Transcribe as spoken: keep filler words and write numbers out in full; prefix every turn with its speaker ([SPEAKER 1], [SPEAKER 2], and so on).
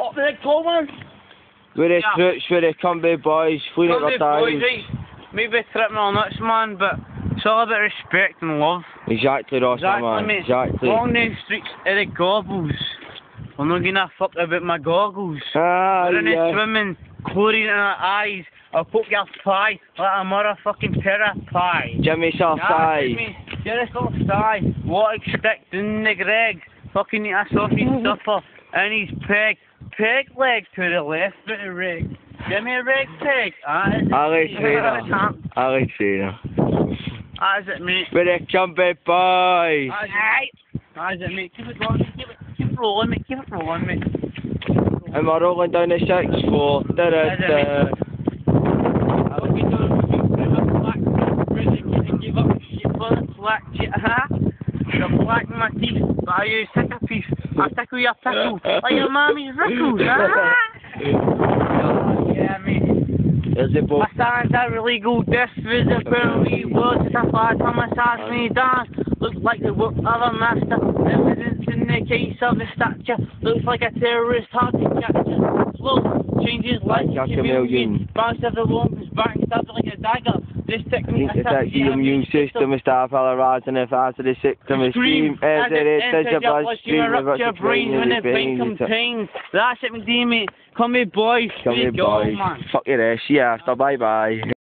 [SPEAKER 1] What the go on?
[SPEAKER 2] We're the
[SPEAKER 1] Yeah.
[SPEAKER 2] troops, we're the combi boys, fleeing at
[SPEAKER 1] Come
[SPEAKER 2] the
[SPEAKER 1] on, boys,
[SPEAKER 2] times.
[SPEAKER 1] right? Maybe tripping on nuts, man, but it's all about respect and love.
[SPEAKER 2] Exactly, Ross,
[SPEAKER 1] Exactly,
[SPEAKER 2] man.
[SPEAKER 1] mate.
[SPEAKER 2] Exactly.
[SPEAKER 1] Along the streets, Eric Gobbles. I'm not gonna fuck about my goggles.
[SPEAKER 2] Ah,
[SPEAKER 1] We're in the
[SPEAKER 2] yeah.
[SPEAKER 1] swimming, chlorine in our eyes. I'll poke your pie like a motherfucking terror pie.
[SPEAKER 2] Jimmy
[SPEAKER 1] Ah,
[SPEAKER 2] Southside.
[SPEAKER 1] Jimmy, you're a little sty. What expect in the Greg? Fucking eat a sausage supper and he's peg. Peg leg to the left bit of rig. Give me a rig peg. Ah, is it
[SPEAKER 2] Alex
[SPEAKER 1] me?
[SPEAKER 2] Trainer. Alex Trainer.
[SPEAKER 1] Ah, is it me?
[SPEAKER 2] We're the combi boys.
[SPEAKER 1] Ah, is it, ah, is it me? Keep it going, keep it, keep it rolling, mate. Keep it rolling, mate.
[SPEAKER 2] And we're rolling down the sixth floor. Da da da.
[SPEAKER 1] What we doing? The black really couldn't give up shit for the black shit, huh? The black in my teeth, but I use tickle piece. I tickle your pickle like your mommy's rickles, huh? Yeah, mate.
[SPEAKER 2] There's the book.
[SPEAKER 1] My son's a illegal death visit, apparently was it's a far time massage me down. Looks like the work of a master. Evidence in the case of the stature. Looks like a terrorist hard to capture. Slow changes like a chameleon. Bounce of the longest back stabbed like a dagger. This technique
[SPEAKER 2] Attacks the immune system and start arising if after the symptom is scream as it enters your bloodstream about your brain
[SPEAKER 1] when the
[SPEAKER 2] and the
[SPEAKER 1] brain
[SPEAKER 2] brain.
[SPEAKER 1] contains. That's it, McDeamy. Come here, boys.
[SPEAKER 2] Come here, boys. Fuck your ass. See you after. Bye bye.